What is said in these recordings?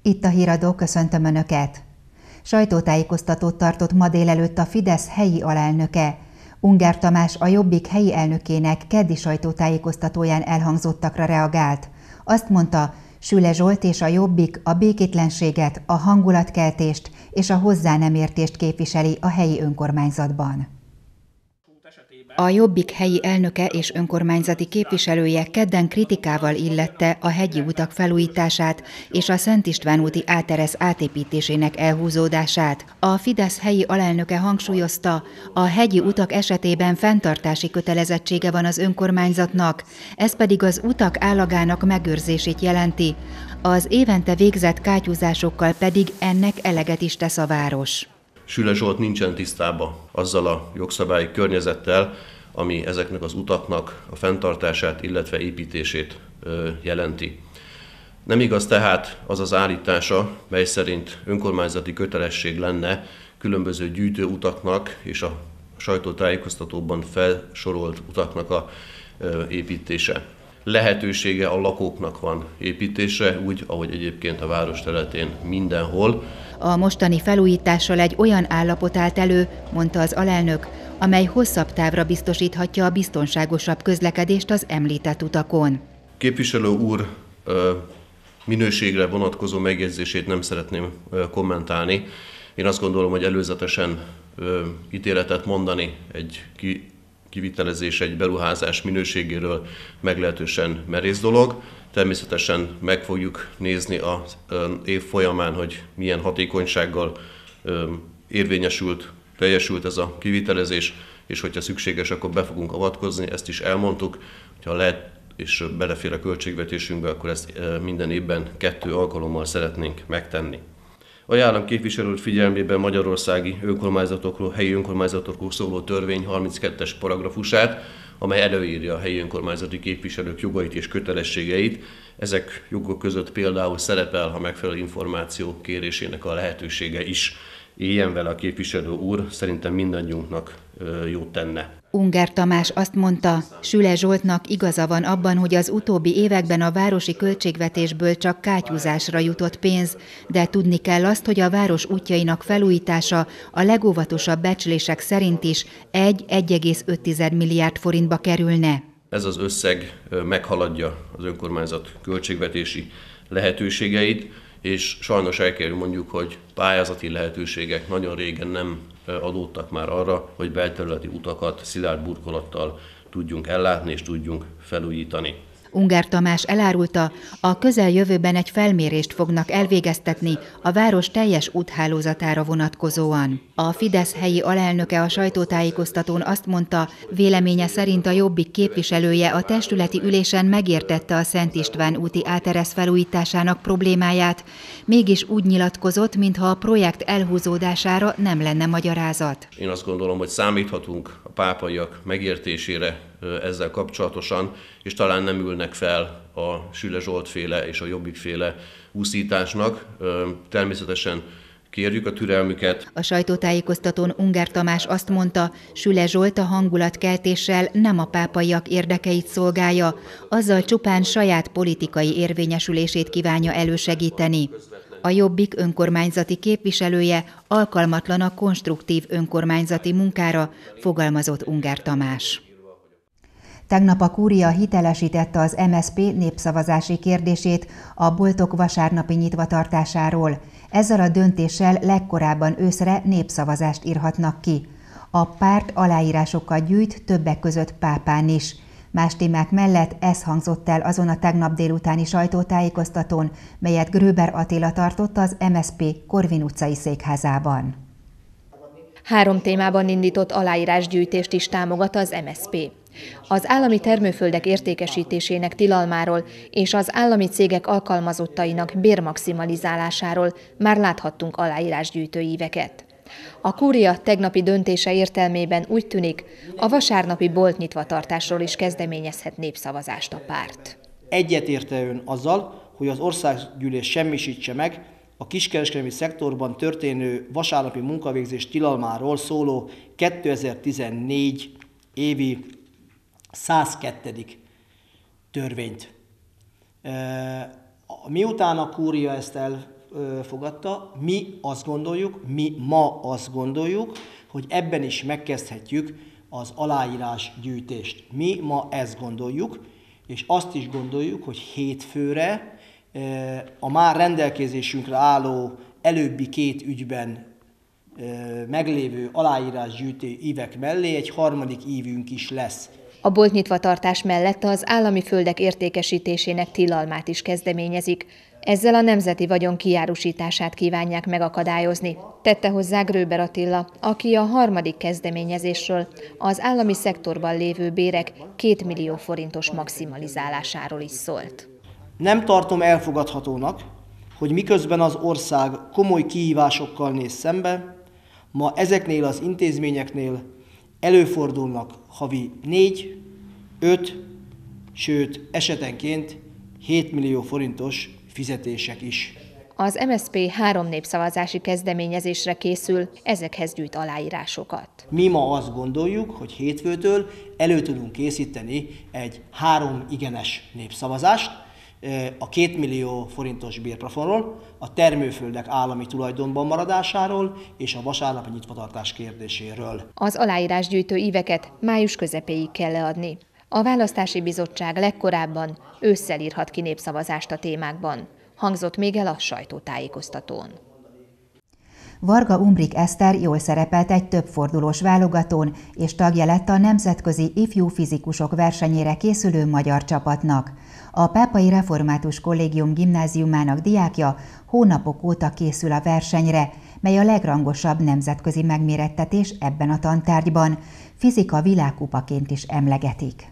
Itt a Híradó, köszöntöm Önöket! Sajtótájékoztatót tartott ma délelőtt a Fidesz helyi alelnöke. Ungár Tamás, a Jobbik helyi elnökének keddi sajtótájékoztatóján elhangzottakra reagált. Azt mondta, Süle Zsolt és a Jobbik a békétlenséget, a hangulatkeltést és a hozzá nem értést képviseli a helyi önkormányzatban. A Jobbik helyi elnöke és önkormányzati képviselője kedden kritikával illette a hegyi utak felújítását és a Szent István úti áteresz átépítésének elhúzódását. A Fidesz helyi alelnöke hangsúlyozta, a hegyi utak esetében fenntartási kötelezettsége van az önkormányzatnak, ez pedig az utak állagának megőrzését jelenti. Az évente végzett kátyúzásokkal pedig ennek eleget is tesz a város. Süle Zsolt nincsen tisztában azzal a jogszabályi környezettel, ami ezeknek az utaknak a fenntartását, illetve építését jelenti. Nem igaz tehát az az állítása, mely szerint önkormányzati kötelesség lenne különböző gyűjtőutaknak és a sajtótájékoztatóban felsorolt utaknak a építése. Lehetősége a lakóknak van építésre, úgy, ahogy egyébként a város területén mindenhol. A mostani felújítással egy olyan állapot állt elő, mondta az alelnök, amely hosszabb távra biztosíthatja a biztonságosabb közlekedést az említett utakon. Képviselő úr minőségre vonatkozó megjegyzését nem szeretném kommentálni. Én azt gondolom, hogy előzetesen ítéletet mondani egy kivitelezés, egy beruházás minőségéről meglehetősen merész dolog. Természetesen meg fogjuk nézni az év folyamán, hogy milyen hatékonysággal teljesült ez a kivitelezés, és hogyha szükséges, akkor be fogunk avatkozni, ezt is elmondtuk, hogyha lehet és belefér a költségvetésünkbe, akkor ezt minden évben 2 alkalommal szeretnénk megtenni. Ajánlom képviselő úr figyelmében magyarországi önkormányzatokról, helyi önkormányzatokról szóló törvény 32-es paragrafusát, amely előírja a helyi önkormányzati képviselők jogait és kötelességeit. Ezek jogok között például szerepel a megfelelő információ kérésének a lehetősége is. Éljen vele a képviselő úr, szerintem mindannyiunknak jót tenne. Ungár Tamás azt mondta, Süle Zsoltnak igaza van abban, hogy az utóbbi években a városi költségvetésből csak kátyúzásra jutott pénz, de tudni kell azt, hogy a város útjainak felújítása a legóvatosabb becslések szerint is 1,5 milliárd forintba kerülne. Ez az összeg meghaladja az önkormányzat költségvetési lehetőségeit, és sajnos el kell mondjuk, hogy pályázati lehetőségek nagyon régen nem adódtak már arra, hogy belterületi utakat szilárd burkolattal tudjunk ellátni és tudjunk felújítani. Ungár Tamás elárulta, a közeljövőben egy felmérést fognak elvégeztetni a város teljes úthálózatára vonatkozóan. A Fidesz helyi alelnöke a sajtótájékoztatón azt mondta, véleménye szerint a Jobbik képviselője a testületi ülésen megértette a Szent István úti áteresz felújításának problémáját, mégis úgy nyilatkozott, mintha a projekt elhúzódására nem lenne magyarázat. Én azt gondolom, hogy számíthatunk a pápaiak megértésére ezzel kapcsolatosan, és talán nem ülnek fel a Süle Zsolt féle és a Jobbik féle úszításnak. Természetesen kérjük a türelmüket. A sajtótájékoztatón Ungár Tamás azt mondta, Süle Zsolt a hangulatkeltéssel nem a pápaiak érdekeit szolgálja, azzal csupán saját politikai érvényesülését kívánja elősegíteni. A Jobbik önkormányzati képviselője alkalmatlan a konstruktív önkormányzati munkára, fogalmazott Ungár Tamás. Tegnap a kúria hitelesítette az MSZP népszavazási kérdését a boltok vasárnapi nyitvatartásáról. Ezzel a döntéssel legkorábban őszre népszavazást írhatnak ki. A párt aláírásokat gyűjt, többek között Pápán is. Más témák mellett ez hangzott el azon a tegnap délutáni sajtótájékoztatón, melyet Gröber Attila tartott az MSZP Korvin utcai székházában. 3 témában indított aláírásgyűjtést is támogat az MSZP. Az állami termőföldek értékesítésének tilalmáról és az állami cégek alkalmazottainak bérmaximalizálásáról már láthattunk aláírásgyűjtő íveket. A kúria tegnapi döntése értelmében úgy tűnik, a vasárnapi boltnyitvatartásról is kezdeményezhet népszavazást a párt. Egyetérte ön azzal, hogy az országgyűlés semmisítse meg a kiskereskedelmi szektorban történő vasárnapi munkavégzés tilalmáról szóló 2014 évi 102. törvényt. Miután a kúria ezt fogadta. Mi ma azt gondoljuk, hogy ebben is megkezdhetjük az aláírásgyűjtést. Mi ma ezt gondoljuk, és azt is gondoljuk, hogy hétfőre a már rendelkezésünkre álló előbbi 2 ügyben meglévő aláírásgyűjtő ívek mellé egy harmadik ívünk is lesz. A bolt nyitvatartás mellett az állami földek értékesítésének tilalmát is kezdeményezik. Ezzel a nemzeti vagyon kijárusítását kívánják megakadályozni, tette hozzá Gröber Attila, aki a harmadik kezdeményezésről, az állami szektorban lévő bérek 2 millió forintos maximalizálásáról is szólt. Nem tartom elfogadhatónak, hogy miközben az ország komoly kihívásokkal néz szembe, ma ezeknél az intézményeknél előfordulnak havi 4, 5, sőt esetenként 7 millió forintos fizetések is. Az MSZP 3 népszavazási kezdeményezésre készül, ezekhez gyűjt aláírásokat. Mi ma azt gondoljuk, hogy hétfőtől elő tudunk készíteni egy 3 igenes népszavazást a 2 millió forintos bérplafonról, a termőföldek állami tulajdonban maradásáról és a vasárnapi nyitvatartás kérdéséről. Az aláírásgyűjtő íveket május közepéig kell leadni. A Választási Bizottság legkorábban ősszel írhat ki népszavazást a témákban, hangzott még el a sajtótájékoztatón. Varga Umbrik Eszter jól szerepelt egy többfordulós válogatón, és tagja lett a nemzetközi ifjú fizikusok versenyére készülő magyar csapatnak. A Pápai Református Kollégium gimnáziumának diákja hónapok óta készül a versenyre, mely a legrangosabb nemzetközi megmérettetés ebben a tantárgyban. Fizika világkupaként is emlegetik.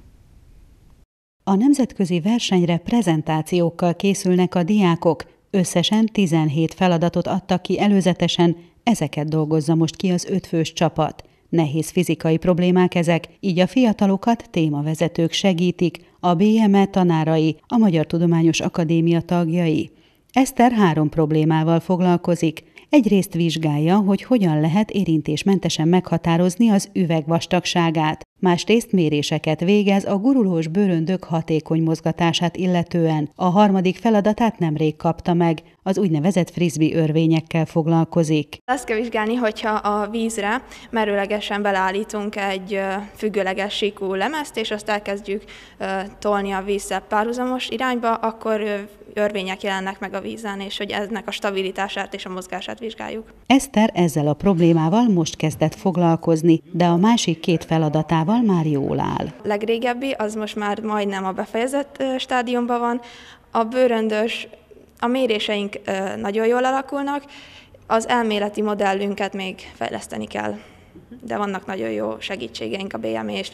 A nemzetközi versenyre prezentációkkal készülnek a diákok. Összesen 17 feladatot adtak ki előzetesen, ezeket dolgozza most ki az 5 fős csapat. Nehéz fizikai problémák ezek, így a fiatalokat témavezetők segítik, a BME tanárai, a Magyar Tudományos Akadémia tagjai. Eszter 3 problémával foglalkozik. Egyrészt vizsgálja, hogy hogyan lehet érintésmentesen meghatározni az üveg vastagságát. Másrészt méréseket végez a gurulós bőröndök hatékony mozgatását illetően. A harmadik feladatát nemrég kapta meg, az úgynevezett frisbee örvényekkel foglalkozik. Azt kell vizsgálni, hogyha a vízre merőlegesen beleállítunk egy függőleges síkú lemezt, és azt elkezdjük tolni a vízzel párhuzamos irányba, akkor örvények jelennek meg a vízen, és hogy ennek a stabilitását és a mozgását vizsgáljuk. Eszter ezzel a problémával most kezdett foglalkozni, de a másik 2 feladatával már jól áll. Legrégebbi, az most már majdnem a befejezett stádiumban van. A bőröndös, a méréseink nagyon jól alakulnak, az elméleti modellünket még fejleszteni kell. De vannak nagyon jó segítségeink a BME-s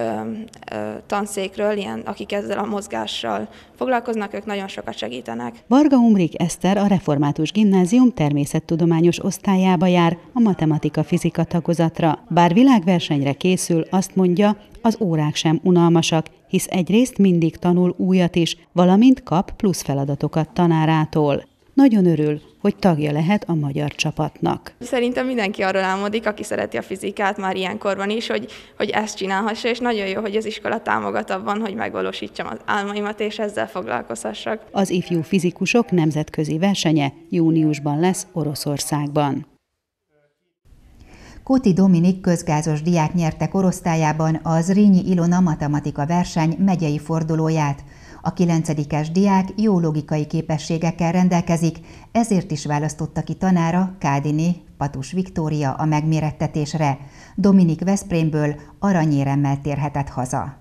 tanszékről, akik ezzel a mozgással foglalkoznak, ők nagyon sokat segítenek. Varga Umbrik Eszter a Református Gimnázium természettudományos osztályába jár a matematika-fizika tagozatra. Bár világversenyre készül, azt mondja, az órák sem unalmasak, hisz egyrészt mindig tanul újat is, valamint kap plusz feladatokat tanárától. Nagyon örül, hogy tagja lehet a magyar csapatnak. Szerintem mindenki arról álmodik, aki szereti a fizikát már ilyenkorban is, hogy ezt csinálhassa, és nagyon jó, hogy az iskola támogat abban, hogy megvalósítsam az álmaimat, és ezzel foglalkozhassak. Az ifjú fizikusok nemzetközi versenye júniusban lesz Oroszországban. Kuti Dominik közgázos diák nyerte korosztályában a Zrínyi Ilona matematika verseny megyei fordulóját. A 9-es diák jó logikai képességekkel rendelkezik, ezért is választotta ki tanára, Kádiné Patus Viktória a megmérettetésre. Dominik Veszprémből aranyéremmel térhetett haza.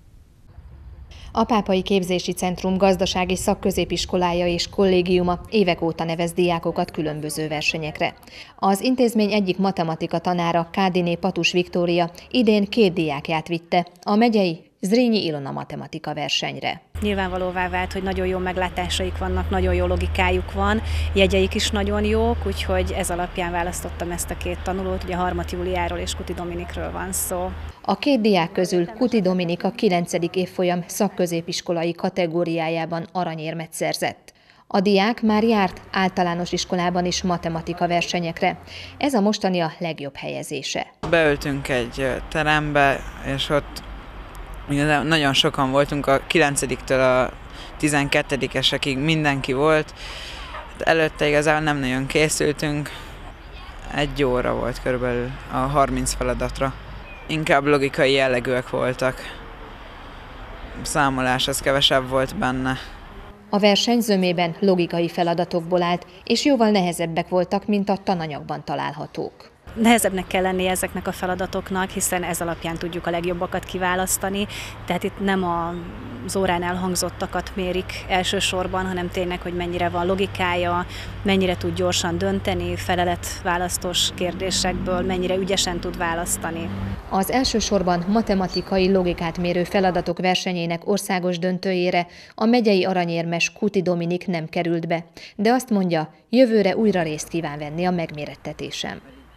A Pápai Képzési Centrum gazdasági szakközépiskolája és kollégiuma évek óta nevez diákokat különböző versenyekre. Az intézmény egyik matematika tanára, Kádiné Patus Viktória idén 2 diákját vitte a megyei Zrínyi Ilona matematika versenyre. Nyilvánvalóvá vált, hogy nagyon jó meglátásaik vannak, nagyon jó logikájuk van, jegyeik is nagyon jók, úgyhogy ez alapján választottam ezt a 2 tanulót, ugye Harmat Júliáról és Kuti Dominikről van szó. A 2 diák közül Kuti Dominik a 9. évfolyam szakközépiskolai kategóriájában aranyérmet szerzett. A diák már járt általános iskolában is matematika versenyekre. Ez a mostani a legjobb helyezése. Beültünk egy terembe, és ott nagyon sokan voltunk, a 9-től a 12-esekig mindenki volt, Előtte igazából nem nagyon készültünk. 1 óra volt körülbelül a 30 feladatra. Inkább logikai jellegűek voltak. Számolás az kevesebb volt benne. A verseny zömében logikai feladatokból állt, és jóval nehezebbek voltak, mint a tananyagban találhatók. Nehezebbnek kell lennie ezeknek a feladatoknak, hiszen ez alapján tudjuk a legjobbakat kiválasztani, tehát itt nem az órán elhangzottakat mérik elsősorban, hanem tényleg, hogy mennyire van logikája, mennyire tud gyorsan dönteni, feleletválasztós kérdésekből, mennyire ügyesen tud választani. Az elsősorban matematikai logikát mérő feladatok versenyének országos döntőjére a megyei aranyérmes Kuti Dominik nem került be, de azt mondja, jövőre újra részt kíván venni a megmérettetésen.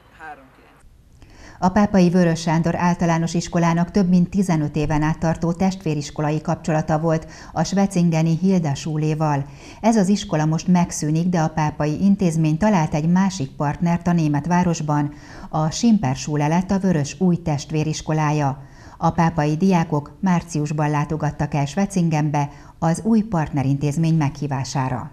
A Pápai Vörös Sándor Általános Iskolának több mint 15 éven át tartó testvériskolai kapcsolata volt a schwetzingeni Hilda Schuléval. Ez az iskola most megszűnik, de a pápai intézmény talált egy másik partnert a német városban, a Schimper Schule lett a Vörös új testvériskolája. A pápai diákok márciusban látogattak el Schwetzingenbe az új partnerintézmény meghívására.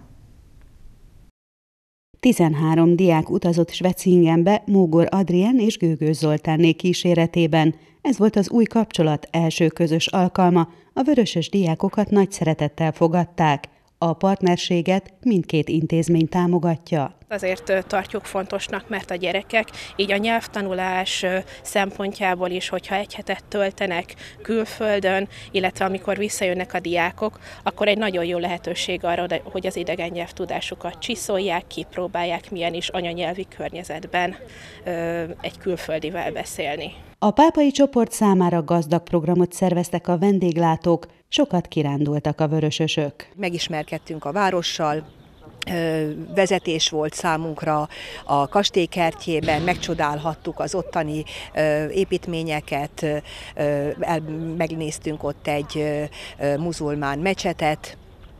13 diák utazott Schwetzingenbe Mógor Adrien és Gőgő Zoltánné kíséretében. Ez volt az új kapcsolat első közös alkalma, a vörösös diákokat nagy szeretettel fogadták. A partnerséget mindkét intézmény támogatja. Azért tartjuk fontosnak, mert a gyerekek így a nyelvtanulás szempontjából is, hogyha egy hetet töltenek külföldön, illetve amikor visszajönnek a diákok, akkor egy nagyon jó lehetőség arra, hogy az idegen nyelvtudásukat csiszolják, kipróbálják, milyen is anyanyelvi környezetben egy külföldivel beszélni. A pápai csoport számára gazdag programot szerveztek a vendéglátók, sokat kirándultak a vörösösök. Megismerkedtünk a várossal, vezetés volt számunkra a kastélykertjében, megcsodálhattuk az ottani építményeket, megnéztünk ott egy muzulmán mecsetet.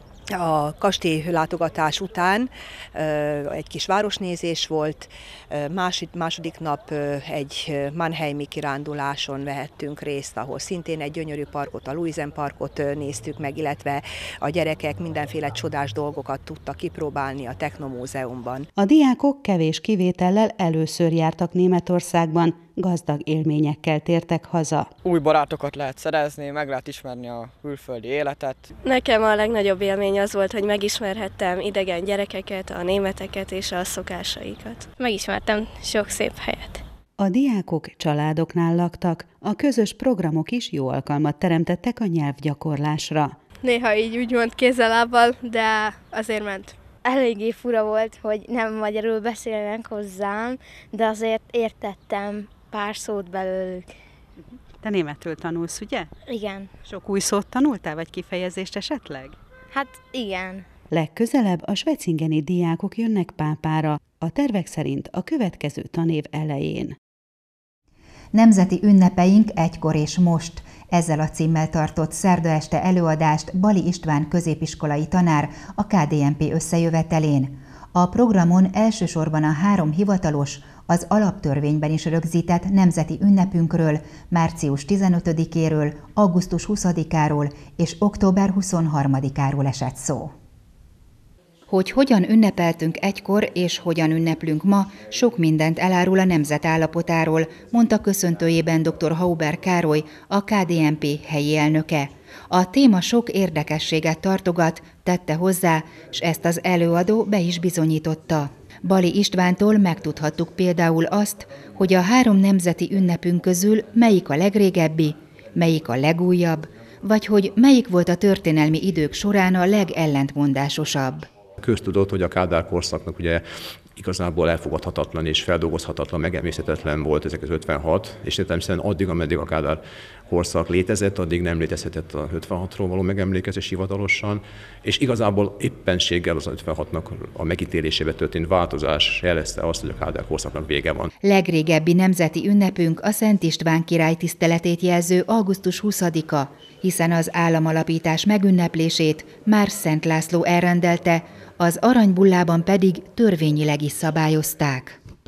A kastély látogatás után egy kis városnézés volt, második nap egy mannheimi kiránduláson vehettünk részt, ahol szintén egy gyönyörű parkot, a Luisen parkot néztük meg, illetve a gyerekek mindenféle csodás dolgokat tudtak kipróbálni a Technomúzeumban. A diákok kevés kivétellel először jártak Németországban, gazdag élményekkel tértek haza. Új barátokat lehet szerezni, meg lehet ismerni a külföldi életet. Nekem a legnagyobb élmény az volt, hogy megismerhettem idegen gyerekeket, a németeket és a szokásaikat. Megismertem sok szép helyet. A diákok családoknál laktak, a közös programok is jó alkalmat teremtettek a nyelvgyakorlásra. Néha így úgymond kézzel-lábbal, de azért ment. Eléggé fura volt, hogy nem magyarul beszélnek hozzám, de azért értettem pár szót belőlük. Te németül tanulsz, ugye? Igen. Sok új szót tanultál, vagy kifejezést esetleg? Hát igen. Legközelebb a schwetzingeni diákok jönnek Pápára, a tervek szerint a következő tanév elején. Nemzeti ünnepeink egykor és most. Ezzel a címmel tartott szerda este előadást Bali István középiskolai tanár a KDNP összejövetelén. A programon elsősorban a 3 hivatalos, az alaptörvényben is rögzített nemzeti ünnepünkről, március 15-éről, augusztus 20-áról és október 23-áról esett szó. Hogy hogyan ünnepeltünk egykor és hogyan ünneplünk ma, sok mindent elárul a nemzet állapotáról, mondta köszöntőjében dr. Hauber Károly, a KDNP helyi elnöke. A téma sok érdekességet tartogat, tette hozzá, s ezt az előadó be is bizonyította. Bali Istvántól megtudhattuk például azt, hogy a 3 nemzeti ünnepünk közül melyik a legrégebbi, melyik a legújabb, vagy hogy melyik volt a történelmi idők során a legellentmondásosabb. Köztudott, hogy a Kádár korszaknak ugye igazából elfogadhatatlan és feldolgozhatatlan, megemészhetetlen volt 1956, és természetesen addig, ameddig a Kádár korszak létezett, addig nem létezhetett a 56-ról való megemlékezés hivatalosan, és igazából éppenséggel az 56-nak a megítélésébe történt változás jelezte azt, hogy a Kádár korszaknak vége van. Legrégebbi nemzeti ünnepünk a Szent István király tiszteletét jelző augusztus 20-a, hiszen az államalapítás megünneplését már Szent László elrendelte, az aranybullában pedig törvényileg is szabályozták.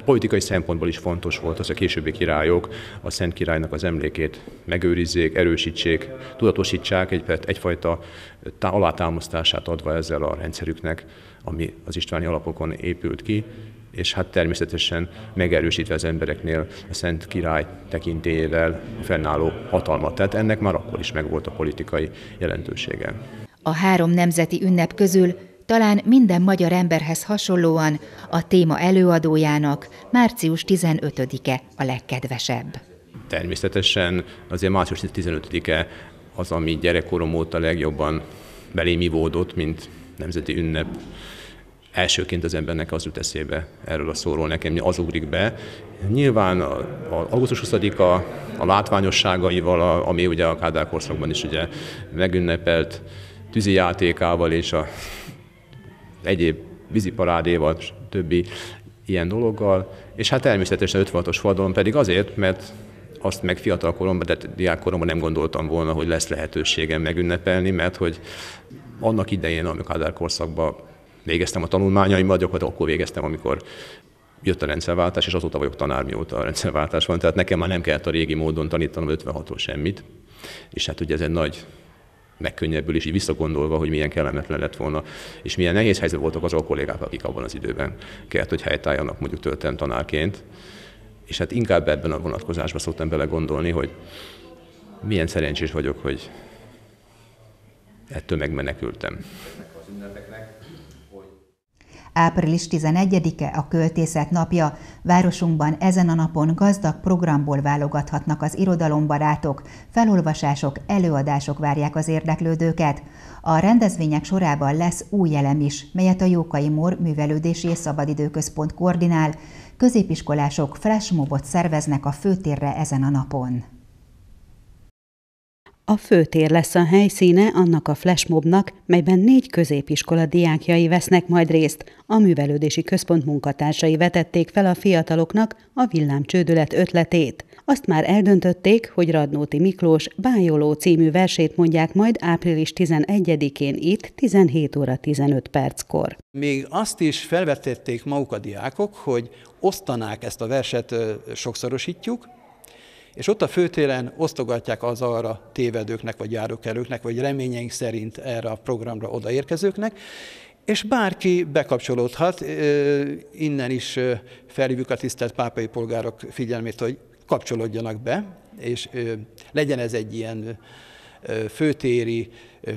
politikai szempontból is fontos volt az, a későbbi királyok a Szent Királynak az emlékét megőrizzék, erősítsék, tudatosítsák, egyfajta alátámasztását adva ezzel a rendszerüknek, ami az istváni alapokon épült ki, és hát természetesen megerősítve az embereknél a Szent Király tekintélyével a fennálló hatalmat. Tehát ennek már akkor is megvolt a politikai jelentősége. A 3 nemzeti ünnep közül talán minden magyar emberhez hasonlóan a téma előadójának március 15-e a legkedvesebb. Természetesen azért március 15-e az, ami gyerekkorom óta legjobban belém ivódott, mint nemzeti ünnep. Elsőként az embernek az jut eszébe erről a szóról, nekem az ugrik be. Nyilván augusztus 20-a a látványosságaival, ami ugye a Kádár korszakban is ugye megünnepelt tűzi játékával és a egyéb víziparádéval, többi ilyen dologgal, és hát természetesen 56-os forradalom pedig azért, mert azt meg fiatal koromban, de diákkoromban nem gondoltam volna, hogy lesz lehetőségem megünnepelni, mert hogy annak idején, amikor Kádár korszakban végeztem a tanulmányaimat, gyakorlatilag akkor végeztem, amikor jött a rendszerváltás, és azóta vagyok tanár, mióta a rendszerváltás van, tehát nekem már nem kellett a régi módon tanítanom 56-ról semmit, és hát ugye ez egy nagy megkönnyebbülés, így visszagondolva, hogy milyen kellemetlen lett volna, és milyen nehéz helyzet voltak azok a kollégák, akik abban az időben kellett, hogy helytálljanak, mondjuk töltem tanárként, és hát inkább ebben a vonatkozásban szoktam belegondolni, hogy milyen szerencsés vagyok, hogy ettől megmenekültem. Április 11-e a Költészet napja. Városunkban ezen a napon gazdag programból válogathatnak az irodalombarátok, felolvasások, előadások várják az érdeklődőket. A rendezvények sorában lesz új elem is, melyet a Jókai Mór Művelődési és Szabadidőközpont koordinál. Középiskolások flashmobot szerveznek a főtérre ezen a napon. A főtér lesz a helyszíne annak a flashmobnak, melyben 4 középiskola diákjai vesznek majd részt. A Művelődési Központ munkatársai vetették fel a fiataloknak a villámcsődület ötletét. Azt már eldöntötték, hogy Radnóti Miklós Bájoló című versét mondják majd április 11-én itt 17 óra 15 perckor. Még azt is felvetették maguk a diákok, hogy osztanák ezt a verset, sokszorosítjuk, és ott a főtéren osztogatják az arra tévedőknek, vagy járókelőknek, vagy reményeink szerint erre a programra odaérkezőknek, és bárki bekapcsolódhat, innen is felhívjuk a tisztelt pápai polgárok figyelmét, hogy kapcsolódjanak be, és legyen ez egy ilyen főtéri,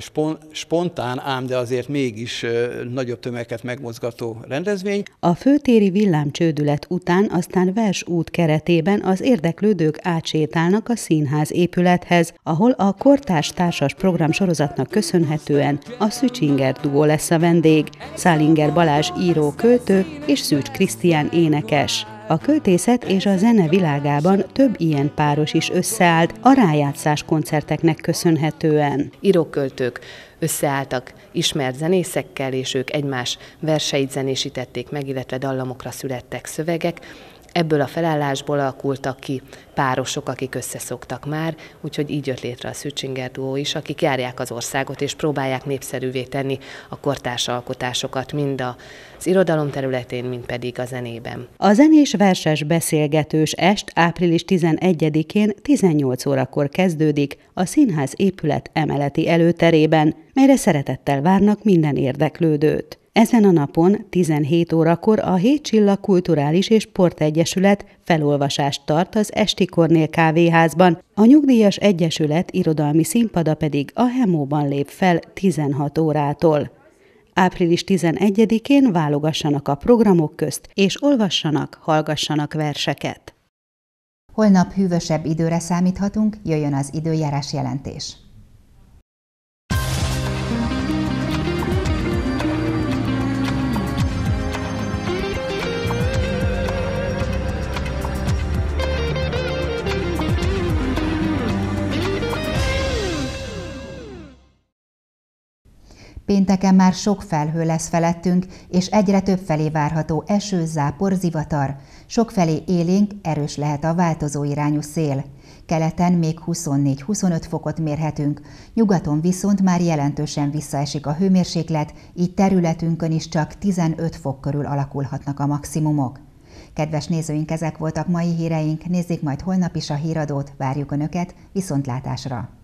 spontán, ám de azért mégis nagyobb tömegeket megmozgató rendezvény. A főtéri villámcsődület után aztán versút keretében az érdeklődők átsétálnak a színház épülethez, ahol a kortárs társas program sorozatnak köszönhetően a Szücsinger duó lesz a vendég, Szálinger Balázs író-költő és Szűcs Krisztián énekes. A költészet és a zene világában több ilyen páros is összeállt a rájátszás koncerteknek köszönhetően. Íróköltők összeálltak ismert zenészekkel, és ők egymás verseit zenésítették meg, illetve dallamokra születtek szövegek. Ebből a felállásból alakultak ki párosok, akik összeszoktak már, úgyhogy így jött létre a Szücsinger duó is, akik járják az országot és próbálják népszerűvé tenni a kortárs alkotásokat, mind az irodalom területén, mind pedig a zenében. A zenés verses beszélgetős est április 11-én 18 órakor kezdődik a színház épület emeleti előterében, melyre szeretettel várnak minden érdeklődőt. Ezen a napon 17 órakor a 7 Csillag Kulturális és Sportegyesület felolvasást tart az Esti Kornél kávéházban, a Nyugdíjas Egyesület irodalmi színpada pedig a Hemóban lép fel 16 órától. Április 11-én válogassanak a programok közt, és olvassanak, hallgassanak verseket. Holnap hűvösebb időre számíthatunk, jöjjön az időjárás jelentés. Pénteken már sok felhő lesz felettünk, és egyre több felé várható eső, zápor, zivatar. Sokfelé élénk, erős lehet a változó irányú szél. Keleten még 24-25 fokot mérhetünk, nyugaton viszont már jelentősen visszaesik a hőmérséklet, így területünkön is csak 15 fok körül alakulhatnak a maximumok. Kedves nézőink, ezek voltak mai híreink, nézzék majd holnap is a híradót, várjuk Önöket, viszontlátásra!